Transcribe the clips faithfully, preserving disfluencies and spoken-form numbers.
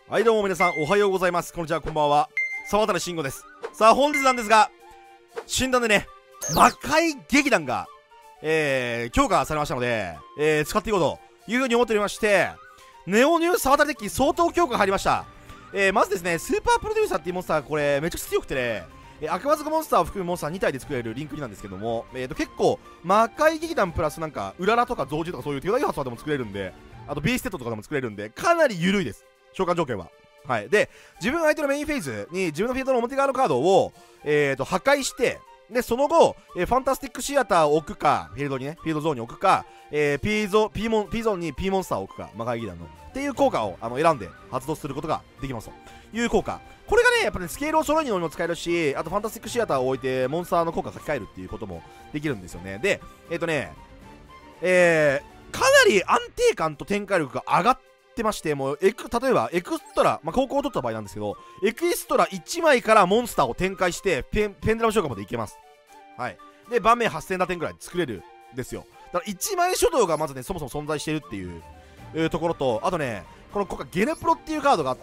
はいどうも皆さんおはようございます。こんにちは、こんばんは。沢渡慎吾です。さあ本日なんですが、診断でね、魔界劇団が、えー、強化されましたので、えー、使っていこうというふうに思っておりまして、ネオニュー沢渡デッキ相当強化が入りました。えー、まずですね、スーパープロデューサーっていうモンスター、これめちゃくちゃ強くてね、えー、悪魔族モンスターを含むモンスターに体で作れるリンクリなんですけども、えーと結構魔界劇団プラスなんかうららとか増獣とかそういう手札発とかでも作れるんで、あとビーステッドとかでも作れるんで、かなり緩いです、召喚条件は。はい、で自分相手のメインフェイズに自分のフィールドの表側のカードを、えー、と破壊して、でその後、えー、ファンタスティックシアターを置くか、フィールドにね、フィールドゾーンに置くか、えー、P ゾ P モン P ゾーンに P モンスターを置くか、魔界劇団のっていう効果をあの選んで発動することができますという効果。これがね、やっぱり、ね、スケールを揃えるのにも使えるし、あとファンタスティックシアターを置いてモンスターの効果を書き換えるっていうこともできるんですよね。で、えっ、ー、とね、えー、かなり安定感と展開力が上がってまして、もうエク例えばエクストラ、まあ、高校を取った場合なんですけど、エクストラいちまいからモンスターを展開してペンペンドラム召喚までいけます。はい。で、盤面はっせん打点ぐらい作れるんですよ。だからいちまい書道がまずね、そもそも存在してるっていう、えー、ところと、あとね、この今回ゲネプロっていうカードがあって、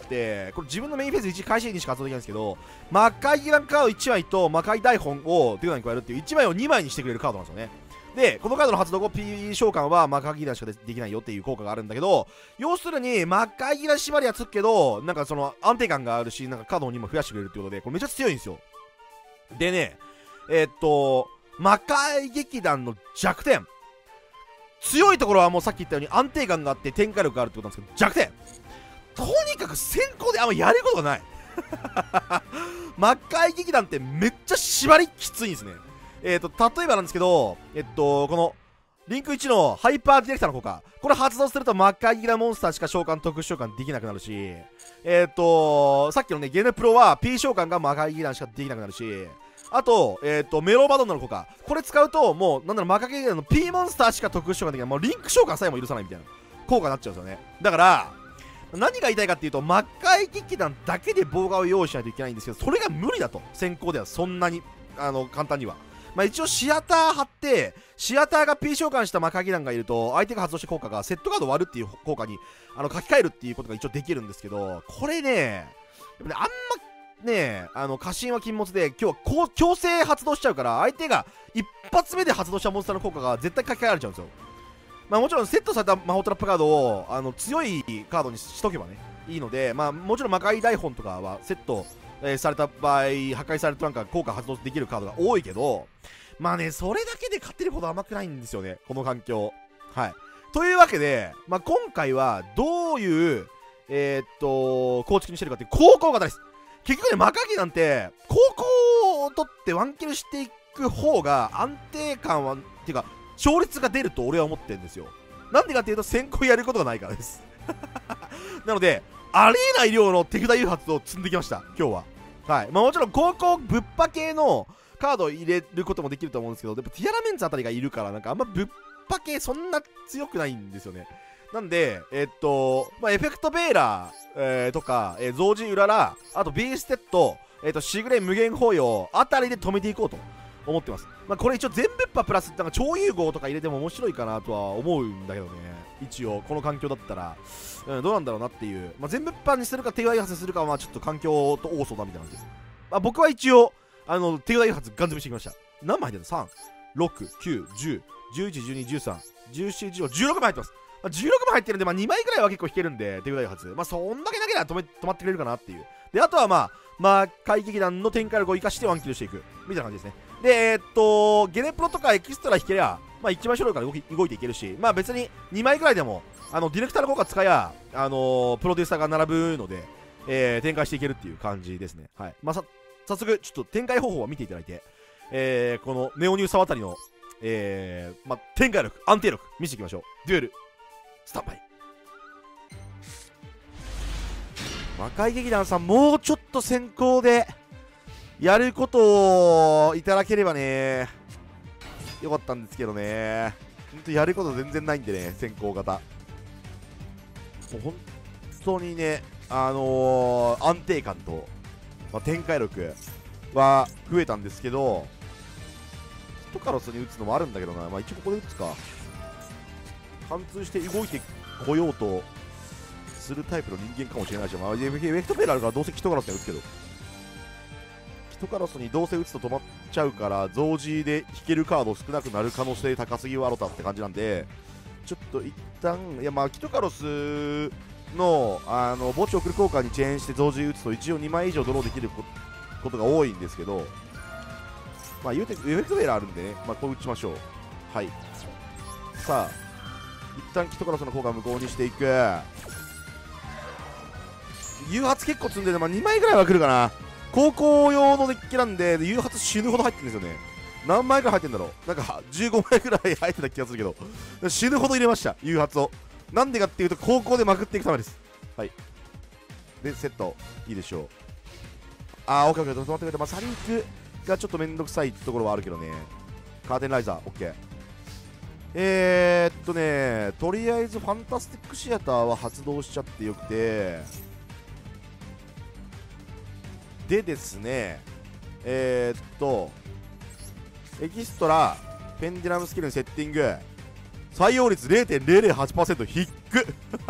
これ自分のメインフェーズいち開始にしか発動できないんですけど、魔界ギランカードいちまいと魔界台本を手札に加えるっていういちまいをにまいにしてくれるカードなんですよね。で、このカードの発動後 P 召喚は魔界ギランしかできないよっていう効果があるんだけど、要するに魔界ギラン縛りはつくけど、なんかその安定感があるし、なんかカードにも増やしてくれるってことで、これめちゃくちゃ強いんですよ。でね、えー、っと、魔界劇団の弱点。強いところはもうさっき言ったように安定感があって展開力があるってことなんですけど、弱点。とにかく先行であんまやることがない。魔界劇団ってめっちゃ縛りきついんですね。えっと、例えばなんですけど、えっと、この、リンクいちのハイパーディレクターの効果。これ発動すると魔界劇団モンスターしか召喚、特殊召喚できなくなるし、えっと、さっきのね、ゲネプロは P 召喚が魔界劇団しかできなくなるし、あと、えっと、メロバドンナの効果。これ使うと、もう、なんだろう、魔界劇団の P モンスターしか特殊召喚できない。もうリンク召喚さえも許さないみたいな効果になっちゃうんですよね。だから、何が言いたいかっていうと、魔界劇団だけで防画を用意しないといけないんですけど、それが無理だと。先行ではそんなに、あの、簡単には。まあ一応シアター貼って、シアターが P 召喚した魔界劇団がいると、相手が発動した効果がセットカードを割るっていう効果にあの書き換えるっていうことが一応できるんですけど、これね、あんまね、あの過信は禁物で、今日は強制発動しちゃうから、相手が一発目で発動したモンスターの効果が絶対書き換えられちゃうんですよ。まあもちろんセットされた魔法トラップカードをあの強いカードにしとけばね、いいので、まあもちろん魔界台本とかはセットえー、された場合、破壊されるとなんか効果発動できるカードが多いけど、まあね、それだけで勝てるほど甘くないんですよね、この環境。はい。というわけで、まあ、今回はどういう、えー、っと、構築にしてるかっていう高校型です。結局ね、魔界なんて、高校を取ってワンキルしていく方が安定感は、っていうか、勝率が出ると俺は思ってるんですよ。なんでかっていうと、先行やることがないからです。なので、ありえない量の手札誘発を積んできました、今日は。はい。まあもちろん、高校ぶっぱ系のカードを入れることもできると思うんですけど、でもティアラメンツあたりがいるから、なんかあんまぶっぱ系そんな強くないんですよね。なんで、えっと、まあ、エフェクトベーラー、えー、とか、えー、増獣うらら、あとビーステッド、えっと、しぐれ無限包容あたりで止めていこうと思ってます。まあこれ一応全部っぱプラス、なんか超融合とか入れても面白いかなとは思うんだけどね。一応、この環境だったら、うん、どうなんだろうなっていう。まあ、全部っぱにするか手札誘発するかは、まあちょっと環境と多そうだみたいな感じです。まあ僕は一応、あの、手札誘発ガン積みしてきました。何枚入ってるの ?さん、ろく、きゅう、じゅう、じゅういち、じゅうに、じゅうさん、じゅうよん、じゅうご、じゅうろくまい入ってます。まあ、じゅうろくまい入ってるんで、まあにまいぐらいは結構引けるんで、手札誘発。まあそんだけだけでは止め、止まってくれるかなっていう。で、あとはまあ、まあ、怪劇団の展開力を生かしてワンキルしていく。みたいな感じですね。で、えー、っと、ゲネプロとかエキストラ引けりゃ、まあいちまい揃いから動き動いていけるし、まあ別ににまいぐらいでも、あの、ディレクターの効果使えや、あのー、プロデューサーが並ぶので、えー、展開していけるっていう感じですね。はい。まあさ、早速、ちょっと展開方法を見ていただいて、えー、このネオニューサワタリの、えー、まあ、展開力、安定力、見せていきましょう。デュエル、スタンバイ。魔界劇団さん、もうちょっと先行で、やることをいただければね、よかったんですけどね。ほんとやること全然ないんでね、先行型。もう本当にね、あのー、安定感と、まあ、展開力は増えたんですけど、トカロスに打つのもあるんだけどな。まあ一応ここで打つか。貫通して動いてこようとするタイプの人間かもしれないし、まあ、ウェクトペールあるからどうせキトカロスに打つけど、キトカロスにどうせ打つと止まっちゃうから増字で引けるカード少なくなる可能性高すぎワロタって感じなんで、ちょっと一旦いやまあキトカロスのあの墓地送る効果にチェーンして増字打つと一応にまい以上ドローできることが多いんですけど、まあ言うてウェクトペールあるんでね、まあこう打ちましょう。はい、さあ一旦キトカロスの効果を無効にしていく。誘発結構積んでる、まあ、にまいぐらいは来るかな。高校用のデッキなんで誘発死ぬほど入ってるんですよね。何枚ぐらい入ってんだろう、なんかじゅうごまいぐらい入ってた気がするけど死ぬほど入れました、誘発を。なんでかっていうと高校でまくっていくためです。はい、でセットいいでしょう。あーオッケーオッケー、止まってくれて、まあ、サリンクがちょっとめんどくさいところはあるけどね。カーテンライザーオッケー。えーっとねとりあえずファンタスティックシアターは発動しちゃってよくて、でですねえー、っとエキストラペンデュラムスキルにセッティング採用率 れいてんれいれいはちパーセント ひっく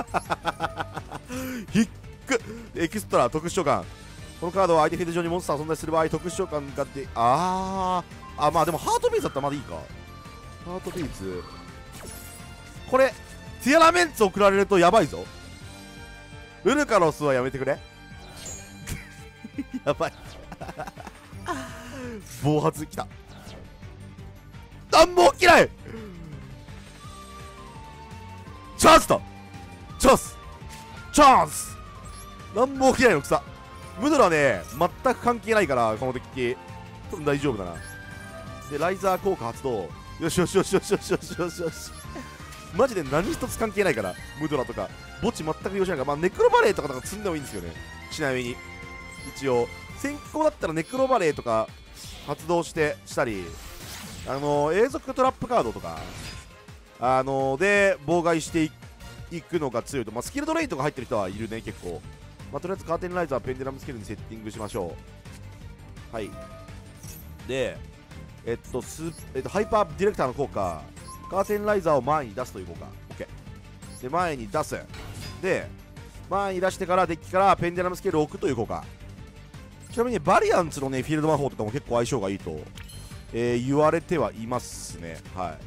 ひっくエキストラ特殊召喚、このカードは相手フィールド上にモンスターが存在する場合特殊召喚がで、あーあまあでもハートビーツだったらまだいいか。ハートビーツこれティアラメンツ送られるとやばいぞ。ウルカロスはやめてくれやばい暴発きた。暖房嫌い。チャンスだ、チャンスチャンス。暖房嫌いの草。ムドラね全く関係ないからこのデッキ多分大丈夫だな。でライザー効果発動、よしよしよしよしよしよしよしよしマジで何一つ関係ないから、ムドラとか墓地全く用しないから、まあネクロバレーとかなんか積んでもいいんですよね。ちなみに一応先行だったらネクロバレーとか発動してしたり、あのー、永続トラップカードとかあのー、で妨害していくのが強いと、まあ、スキルドレイとか入ってる人はいるね結構。まあ、とりあえずカーテンライザーペンデュラムスキルにセッティングしましょう。はい、でえっとス、えっと、ハイパーディレクターの効果、カーテンライザーを前に出すという効果 OK で前に出す。で前に出してからデッキからペンデュラムスキルを置くという効果。ちなみにバリアンツのねフィールド魔法とかも結構相性がいいと、えー、言われてはいますね。はい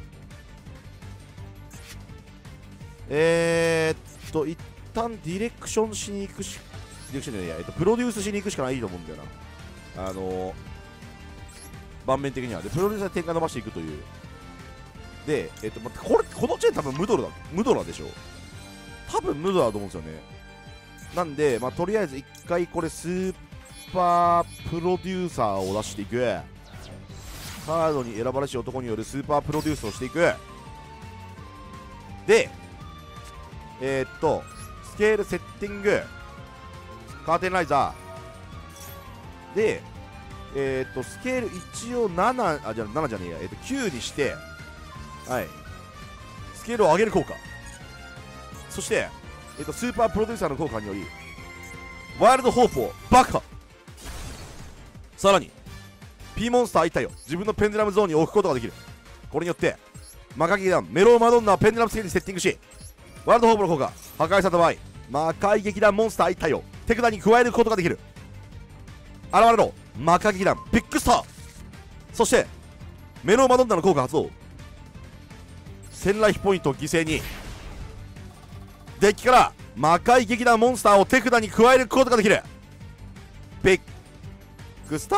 えー、っと一旦ディレクションしに行くしディレクションじゃないや、えっと、プロデュースしに行くしかないと思うんだよな、あのー、盤面的には。でプロデュースで展開伸ばしていくという。でえっと、ま、これこのチェーン多分ムドラだムドラでしょ、多分ムドラだと思うんですよね。なんで、まあ、とりあえず一回これスーパープロデューサーを出していく。カードに選ばれし男によるスーパープロデュースをしていく。でえー、っとスケールセッティングカーテンライザーでえー、っとスケール一応ななあじゃあななじゃねえや、えー、っときゅうにして、はいスケールを上げる効果。そして、えー、っとスーパープロデューサーの効果によりワイルドホープを爆破。さらに P モンスターいち体を自分のペンデュラムゾーンに置くことができる。これによって魔界劇団メローマドンナをペンデュラムスケールにセッティングし、ワールドホープの効果破壊された場合魔界劇団モンスターいち体を手札に加えることができる。現れろ魔界劇団ビッグスター。そしてメローマドンナの効果発動、せんライフポイントを犠牲にデッキから魔界劇団モンスターを手札に加えることができる。ビッグスター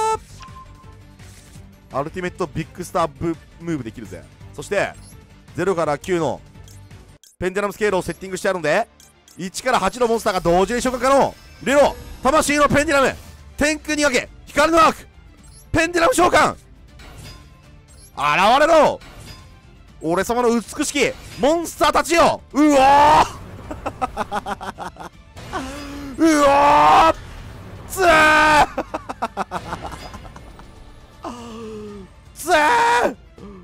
アルティメットビッグスターブムーブできるぜ。そしてゼロからきゅうのペンデュラムスケールをセッティングしてあるのでいちからはちのモンスターが同時に召喚可能。入れろ魂のペンデュラム天空に分け光のアークペンデュラム召喚。現れろ俺様の美しきモンスターたちよ。うおーうおーつーつー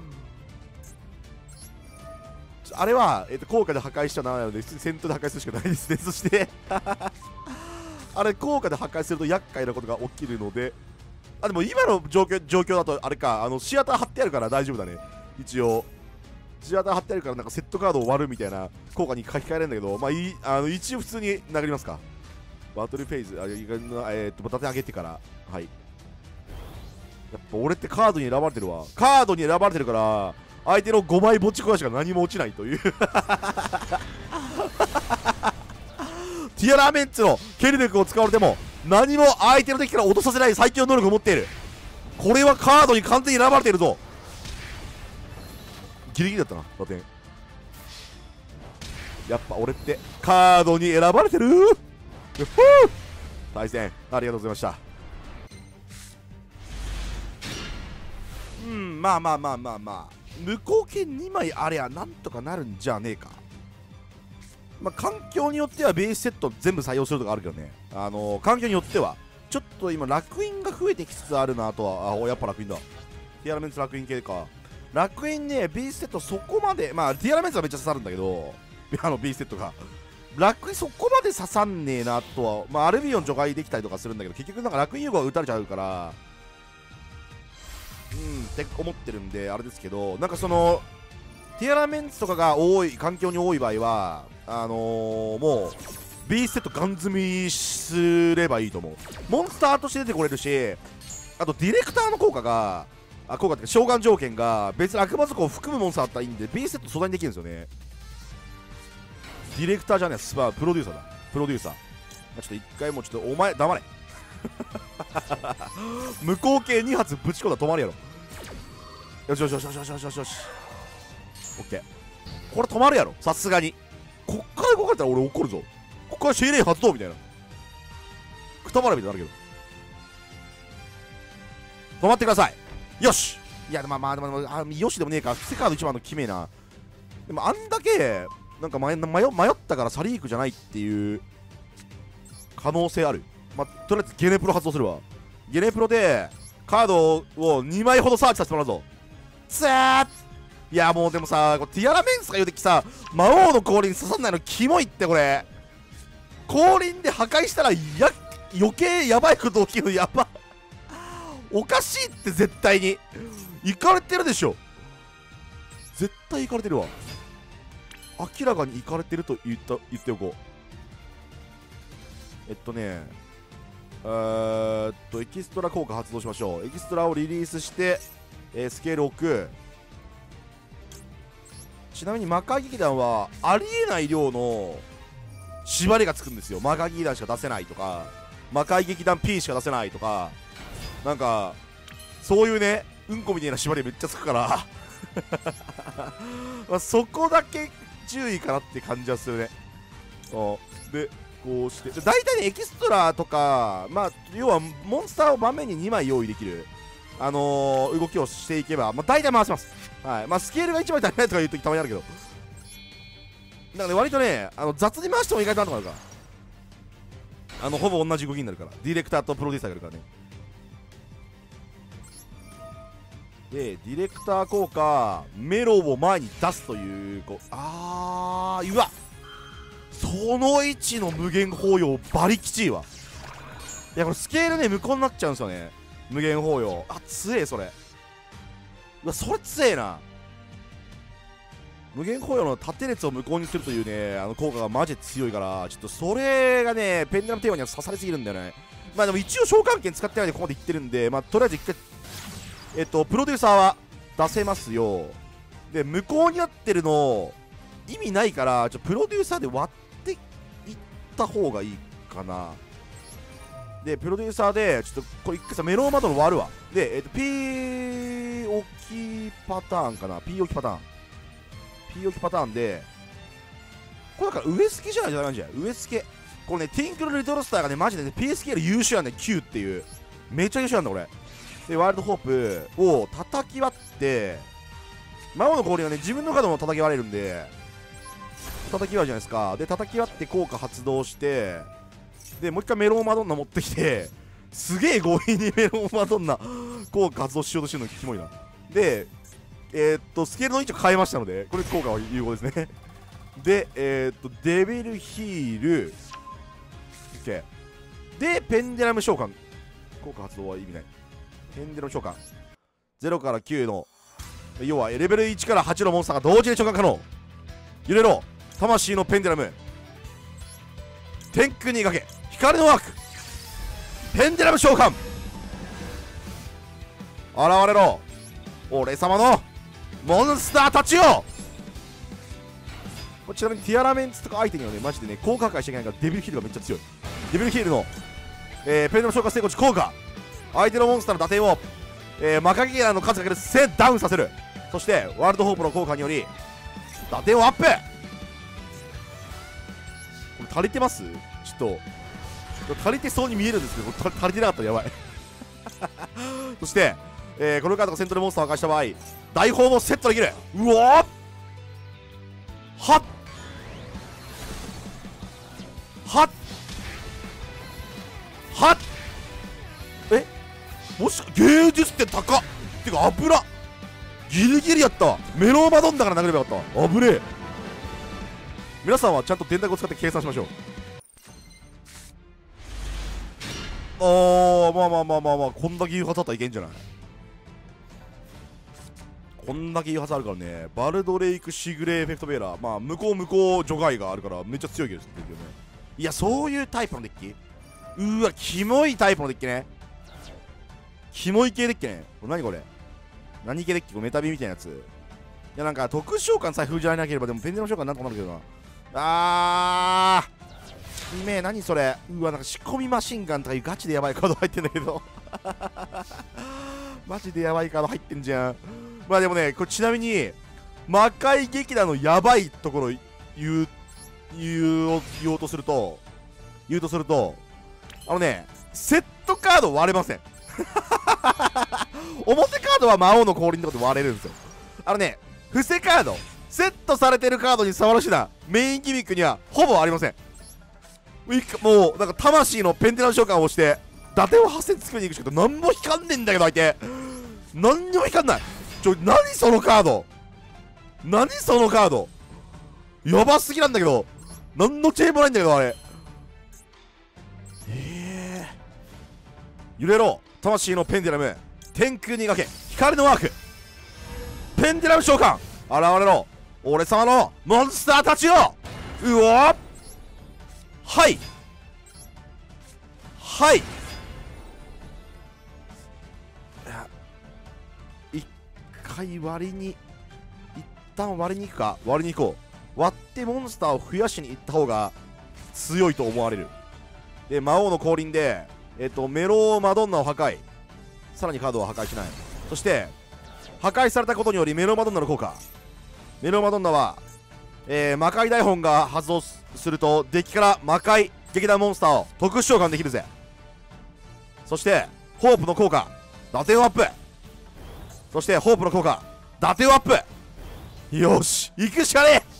あれは、えー、と効果で破壊しちゃならないので戦闘で破壊するしかないですね。そしてあれ効果で破壊すると厄介なことが起きるので、あでも今の状況状況だとあれか、あのシアター貼ってあるから大丈夫だね一応。 地肌貼ってあるからなんかセットカードを割るみたいな効果に書き換えられるんだけど、まあいい、あの一応普通に殴りますか。バトルフェイズ、あえー、っと立て上げてから、はい。やっぱ俺ってカードに選ばれてるわ。カードに選ばれてるから相手のごまいぼち壊しが何も落ちないというティアラメンツのケルベクを使われても何も相手の敵から落とさせない最強能力を持っている。これはカードに完全に選ばれているぞ。ギリギリだったな打点。やっぱ俺ってカードに選ばれてる。対戦ありがとうございました。うん、まあまあまあまあまあ無効剣にまいあれやなんとかなるんじゃねえか。まあ環境によってはベースセット全部採用するとかあるけどね、あのー、環境によってはちょっと今楽園が増えてきつつあるなとは。あ、やっぱ楽園だ。ティアラメンツ楽園系か。楽園ね、ベースセットそこまで、まあティアラメンツはめっちゃ刺さるんだけど、あのベースセットが楽園そこまで刺さんねえなとは。まあアルビオン除外できたりとかするんだけど、結局なんか楽園融合が打たれちゃうからうんって思ってるんであれですけど、なんかそのティアラメンツとかが多い環境に多い場合はあのー、もうベースセットガン積みすればいいと思う。モンスターとして出てこれるし、あとディレクターの効果があ効果っていうか召喚条件が別に悪魔族を含むモンスターだったらいいんで、ベースセット素材にできるんですよね。ディレクターじゃねえ、スパープロデューサーだ。プロデューサー、まあ、ちょっと一回もうちょっとお前黙れ無効系に発ぶち込んだら止まるやろ。よしよしよしよしよしよしよしよし、オッケー。これ止まるやろさすがに。こっから動かれたら俺怒るぞ。こっからシェイレイ発動みたいなくたばらみたいになるけど止まってください。よし。いやまあまあでもあよしでもねえか。セカードいちばんの決めな。でもあんだけなんか迷迷迷ったからサリークじゃないっていう可能性ある。まあ、とりあえずゲネプロ発動するわ。ゲネプロでカードをにまいほどサーチさせてもらうぞ。つーっいやもうでもさ、ティアラメンスが言うてきさ、魔王の降臨刺さんないのキモいって。これ降臨で破壊したらや余計やばいこと起きるのやばおかしいって絶対にいかれてるでしょ。絶対いかれてるわ。明らかにいかれてると言った言っておこう。えっとねえーっとエキストラ効果発動しましょう。エキストラをリリースして、えー、スケール置く。ちなみに魔界劇団はありえない量の縛りがつくんですよ。魔界劇団しか出せないとか、魔界劇団 P しか出せないとか、なんかそういうねうんこみたいな縛りめっちゃつくからまあそこだけ注意かなって感じはするね。でこうして大体ねエキストラとか、まあ要はモンスターを盤面ににまい用意できるあのー、動きをしていけば、まあ、大体回せます。はい。まあ、スケールがいちまい足りないとか言うときたまにあるけど。だからね、割とね、あの雑に回しても意外となんとかなるから。あの、ほぼ同じ動きになるから。ディレクターとプロデューサーがいるからね。で、ディレクター効果、メロを前に出すという、こう、あー、うわその位置の無限包容、バリきちいわ。いや、これスケールね、無効になっちゃうんですよね。無限包容。あ、強え、それ。うわ、それ強えな。無限包容の縦列を無効にするというね、あの効果がマジで強いから、ちょっとそれがね、ペンデラムテーマには刺されすぎるんだよね。まあでも一応召喚権使ってないでここまでいってるんで、まあとりあえず一回、えっと、プロデューサーは出せますよ。で、無効になってるの、意味ないから、ちょプロデューサーで割っていった方がいいかな。で、プロデューサーで、ちょっとこれ一回さ、メロンマドの割るわ。で、えっと、P 置きパターンかな。P 置きパターン。P 置きパターンで、これだから上付けじゃないとダメなんじゃない上付け。これね、ティンクルリトルスターがね、マジでね、ピーエスケー より優秀なんだよ、きゅうっていう。めっちゃ優秀なんだ、これ。で、ワイルドホープを叩き割って、魔王の氷がね、自分のカードも叩き割れるんで、叩き割るじゃないですか。で、叩き割って効果発動して、で、もう一回メロンマドンナ持ってきて、すげえ強引にメロンマドンナ効果発動しようとしてるのキモいな。で、えー、っと、スケールの位置を変えましたので、これ効果は有効ですね。で、えー、っと、デビルヒール、OK。で、ペンデラム召喚。効果発動は意味ない。ペンデラム召喚。ゼロからきゅうの要はレベルいちからはちのモンスターが同時に召喚可能。揺れろ魂のペンデュラム、天空にかけ光のワーク、ペンデュラム召喚、現れろ俺様のモンスターたちよ。ちなみにティアラメンツとか相手にはねマジでね効果破壊しちゃいけないからデビルヒールがめっちゃ強い。デビルヒールの、えー、ペンデュラム召喚成功時効果、相手のモンスターの打点を、えー、マカゲラの数かけるせんダウンさせる。そしてワールドホープの効果により打点をアップ。これ足りてます？ちょっと足りてそうに見えるんですけど、これ足りてなかったらやばいそして、えー、このカードがセントルモンスターを破壊した場合大砲もセットできる。うおーはっはっはっえもし芸術って高っ。てか油ギリギリやったわ。メロンマドンだから殴ればよかったわ。危ねえ。皆さんはちゃんと電卓を使って計算しましょう。あーまあまあまあまあまあこんだけ誘発あったらいけんじゃない。こんだけ誘発あるからね。バルドレイクシグレーエフェクトベーラー、まあ向こう向こう除外があるからめっちゃ強いけどね。いやそういうタイプのデッキ、うーわキモいタイプのデッキね。キモい系デッキね。これ何これ何系デッキ、これメタビみたいなやつ。いやなんか特殊召喚さえ封じられなければでもペンデュラム召喚なんとかなるけどな。あーきめえ何それ。うわなんか仕込みマシンガンとかいうガチでやばいカード入ってんだけどマジでやばいカード入ってんじゃん。まあでもねこれちなみに魔界劇団のやばいところ言う言う言おうとすると言うとするとあのねセットカード割れません表カードは魔王の降臨とかで割れるんですよ。あのね伏せカードセットされてるカードに触る手段メインギミックにはほぼありません。もうなんか魂のペンデュラム召喚をして伊達をはっせん作りに行くしか何も光んねんだけど相手何にも光んない。ちょ何そのカード何そのカードやばすぎなんだけど何のチェーンもないんだけどあれ。えー、揺れろ魂のペンデュラム、天空にかけ光のワーク、ペンデュラム召喚、現れろ俺様のモンスターたちよ。うおーはいはい一回割りに一旦割りに行くか。割りに行こう。割ってモンスターを増やしに行った方が強いと思われる。で魔王の降臨でえっとメロマドンナを破壊、さらにカードは破壊しない。そして破壊されたことによりメロマドンナの効果、メロマドンナは、えー、魔界大本が発動するとデッキから魔界劇団モンスターを特殊召喚できるぜ。そしてホープの効果打点をアップ、そしてホープの効果打点をアップ。よし行くしかね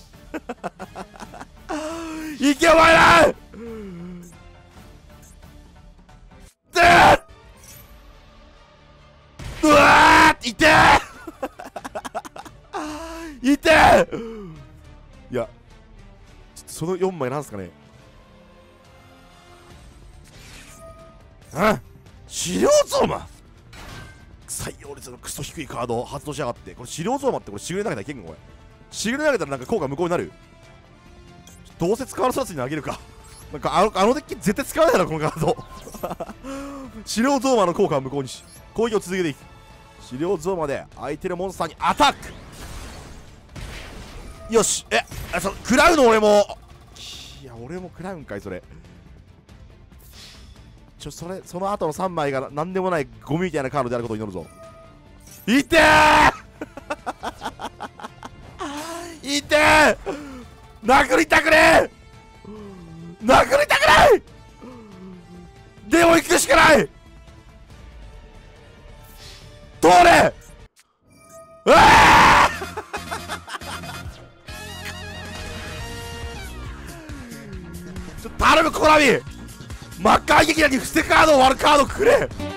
え行けお前らうわーいてーいてーいやちょっとそのよんまいなんすかね。あ資料ゾーマ採用率のクソ低いカードを発動しやがって。これ資料ゾーマってこれしぐれ投げたらいけんのこれ。しぐれ投げたらなんか効果無効になる。どうせ使わなそうなやつに投げるかなんかあのあのデッキ絶対使わないだろこのカード資料ゾーマの効果は無効にし攻撃を続けていく。資料ゾーマで相手のモンスターにアタック。よしえあそ食らうの俺も。いや俺も食らうんかいそれ。ちょそれその後のさんまいが何でもないゴミみたいなカードであることを祈るぞ。いてーいてー殴りたくねえ殴りたくないでも行くしかない通れうわちょっと頼むコナミ魔界劇団に伏せカードを割るカードくれ。